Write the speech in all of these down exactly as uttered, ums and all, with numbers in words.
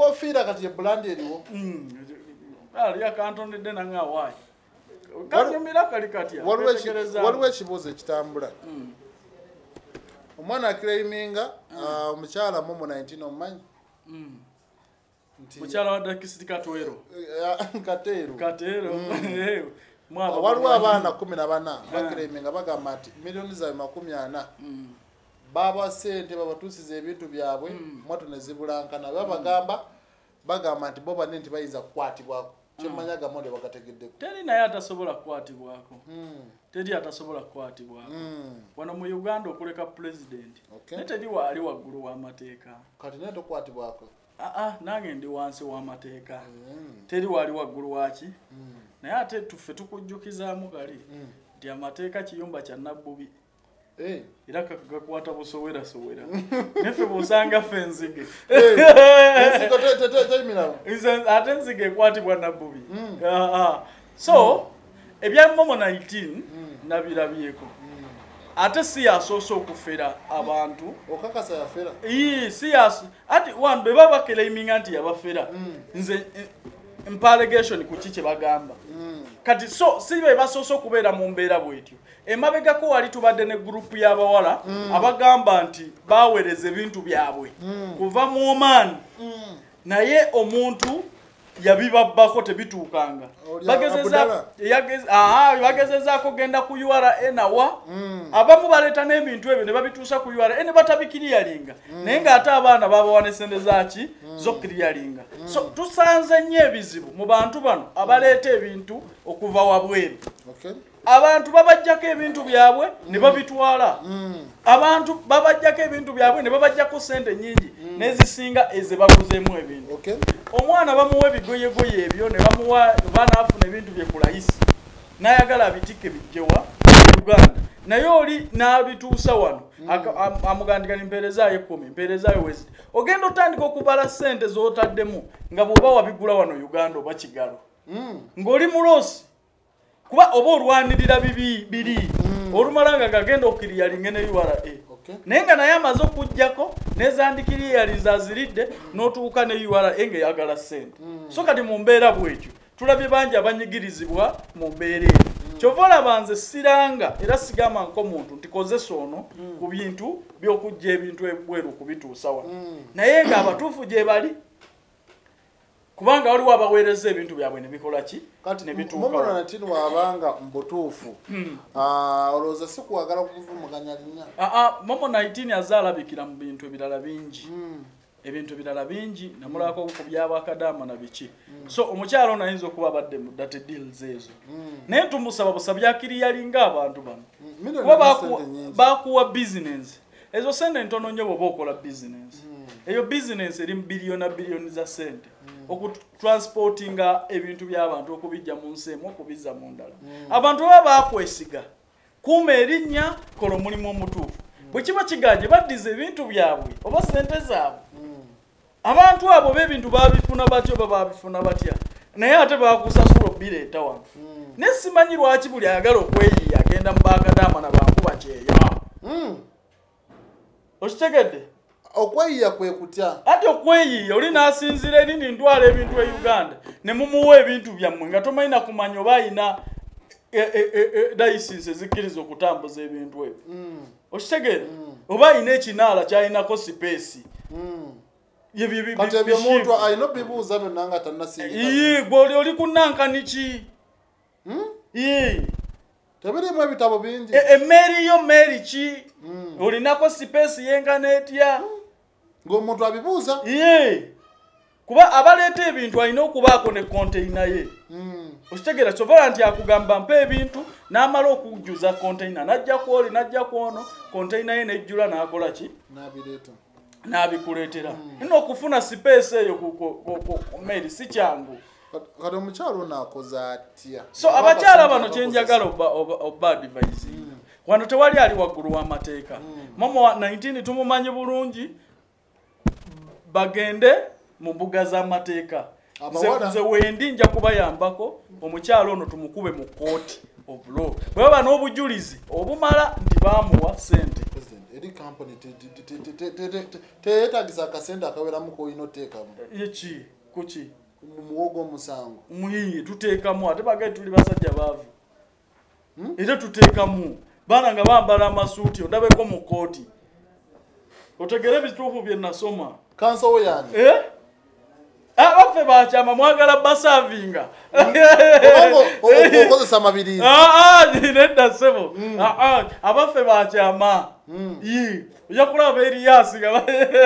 okubaffera kati brand eriwo ali akantonedde nanga wayi kanyumira kali kati waliwo ekibuuzo ekitambula omwana akiraiminga omukyala Momo nineteen omumanyi mukyala wa dakisiti katwero kateero kateero waliwo abaana kumi na bana bakiraiminga bagamba nti miliyoni zaabwe makumi ana baba sente babatuusiza ebintu byabwe moto ne zibulankana babagamba bagamba nti bo banne nti bayinza kukwatibwako kyemmanya gamonde bagategeddeko teri naye atasobola kukwatibwako teri atasobola kukwatibwako wano mu Uganda okuleka president naye teri waali waggulu w'amateeka kati naye tokwatibwako aa nange ndi wansi w'amateeka teri waali waggulu waki naye ate tuffe tukujjukizaamu kali nti amateeka kiyumba kya nabbubi era kagakwata busowera sowera neffe bw'osanga ffe enzige ate enzige ekwatibwa nabbubi so ebya Momo nineteen nabirabyeko ate si yasoose okufera abantu okakasa yafera ii si yaso ati one be baba claiming nti yabafera nze impallegation ku kiki bagamba kati so sibe basoose okubeera mu mbeera bwetyo emabegako wali tubadde ne group y'abawala abagamba nti bawereze ebintu byabwe kuva mu omaani naye omuntu yabibabbako tebituukanga bagezezaako genda ku U R A nawa abamu baleeta n'ebintu ebyo ne babituusa ku U R A ne batabikiriyalinga naye ng'ate abaana babawa ne sente zaki zokiriyalinga so tusanze nnyo ebizibu mu bantu bano abaleeta ebintu okuva wabweru abantu babajjako ebintu byabwe ne babitwala abantu babajjako ebintu byabwe ne babajjako sente nyingi nezisinga eze baguzeemu ebintu omwana bamuwa ebigoyegoye ebyo ne bamuwa banaafuna ebintu bye ku layisi n'ayagala abitikke bijjewa Uganda naye oli n'abituusa wano amugandikana mpeerezaayo ekkumi mpeerezaayo weziti ogenda otandika okubala sente z'otaddemu nga bw'oba wabigula wano Uganda oba kigalo ng'oli muloosi kuba oba olwanirira bibi biri olumala nga gagenda okiriyalinga ne U R A naye nga naye amaze okujjako nezandikiriyaliza aziridde n'otuuka ne U R A nga eyagala ssente so kati mu mbeera bwetyo tulabye bangi abanyigirizibwa mu mbeera eyo kyova olaba nze siranga era sigamba nk'omuntu nti kozesa ono ku bintu by'okujja ebintu ebweru okubituusa wano naye nga abatuufu gye bali kubanga waliwo abaweereza ebintu byabwe ne bikola ki kati Momo nineteen wabanga mbutuufu olowooza si kuwagala okuvumaganya linnya Momo nineteen azaalabikira mu bintu ebirala bingi ebintu ebirala bingi namulako ku byabakadaama na biki so omukyalo ono ayinza okuba abadde mu date deals ezo naye tumusaba busabye akiriyalinga abantu bano kuba bakuwa business ezo sente ntono nnyo bw'oba okola business eyo business eri mu biliyona biliyoni za sente okutransportinga ebintu by'abantu okubijja mu nsi emu okubizza mu ndala abantu baba bakwesiga kuuma erinnya kola omulimu omutuufu bwe kiba kiganje baddiza ebintu byabwe oba sente zaabwe abantu abo b'ebintu babifuna batyo oba babifuna batya naye ate bakusasula obireeta wano naye simanyi lwaki buli ayagala okweyiiya agenda mu bakadaama na bankuba kyeya okitegedde okweyiya kwe kutya ati okweyiya oli n'asinzira erinni ntwala ebintu e Uganda ne mumuwa ebintu byammwe nga tomanyi na kumanya oba ayina layisinsi ezikkiriza okutambuza ebintu ebyo okitegeera oba ayina ekinaala kyalinako sipeesi kati ebyo omuntu alina obibuuza byonna nga tannasinga gwe oli oli kunankani ki tebirimu ebitabo bingi emmeeri yo mmeeri ki olinako sipeesi yenkana etya ng'omuntu abibuuza kuba abaleeta ebintu alina okubaako ne konteyina ye okitegeera kyovala nti akugamba mpa ebintu n'amala okujjuza konteyina najja ku oli najja ku ono konteyina ye nejjula n'akola ki n'abikuleetera nina okufuna sipeesi eyo ku mmeeri si kyangu kati omukyalo ono akoze atya so abakyala bano kyenjagala oba advise wano tewali ali waggulu w'amateeka Momo nineteen tumumanyi bulungi bagende mu mbuga z'amateeka nze wendi nja kubayambako omukyalo ono tumukube mu kooti of law bwe baba n'obujulizi obumala nti baamuwa sente company teetagisa akasente akaweramu koyina oteekamu yeki kuki muwogo omusango muyi tuteekamu ate bagaye tuli basajja baavu era tuteekamu baana nga bambala amasuuti ondabeko mu kooti otegere ebituufu bye nasoma kansowo yani eh abaffe bakyama mwagala basavinga okozesa amabirizi nedda ssebo abaffe bakyama yi ojja kulaba eriyasi nga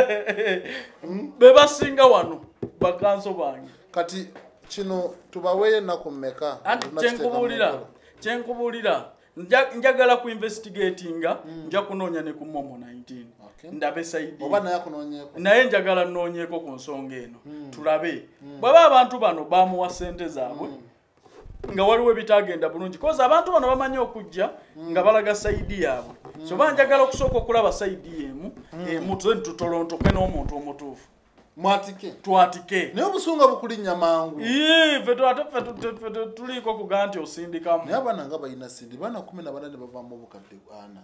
be basinga wano bakanso bange kati kino tubaweeyo ennaku mmeka anti kyenkubuulira kyenkubuulira njagala ku investigatinga nja kunoonya ne ku Momo nineteen ndabe saidi oba naye akunoonyeeko naye njagala nnoonyeeko ku nsonga eno tulabe bwaba abantu bano bamuwa ssente zaabwe nga waliwo ebitagenda bulungi koza abantu bano bamanyi okujja nga balaga saidi yaabwe so banjagala okusooka okulaba saidi emu emu tutolontoke n'omuntu omutuufu mwatike twatike naye obusunga bukulinnya mangu fe tuliiko kuga nti osindikamu naye abaana nga balina sindi baana kumi na bana ne bavaamu obukadde ana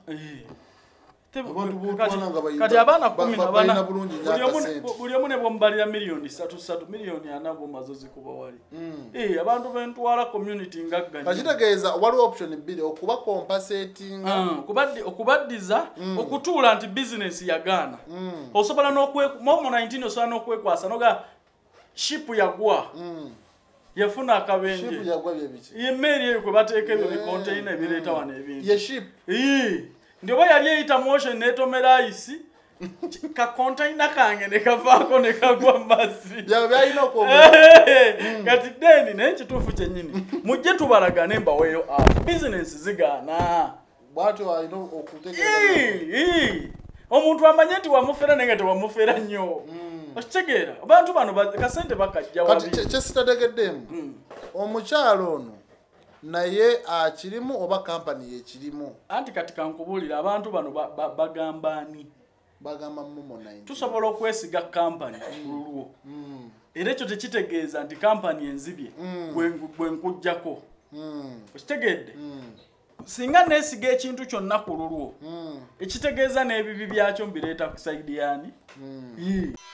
kati abaana kumi na bana buli omu ne bwomubalira miliyoni satu satu miliyoni ana bwomaze zikuba wali abantu bentwala community ngagganya kakitegeeza waliwo option bbiri okuba compensatinga okubaddiza okutuula nti bizinesi yagaana osobola Momo nineteen osobola n'okwekwasa noga shipu yagwa yafuna akabenje yemmeeri eyo kwe bateeka ebyo bikonteyina ebireeta wano ebintu ndio ba yali eyita motion netomera isi ka container kange ne kavaako ne kagwa mbasi ya byalina ko kati deni ne kituufu kyennyini mujje tubalagane mbaweeyo app business zigana bwatu alina okutegeeza omuntu amanye nti wamufera nenga tewamufera nnyo okitegeera abantu bano kasente bakajja wabi kati kyesitategeddemu omukyalo ono naye akirimu oba kampani yekirimu anti kati kankubuulira abantu bano bagambani bagamba Momo nineteen tusobola okwesiga kampani kululwo era ekyo tekitegeeza nti kampani enzibye bwe nkujjako okitegedde singa neesiga ekintu kyonna ku lulwo ekitegeeza n'ebibi byakyo mbireeta ku saidi yani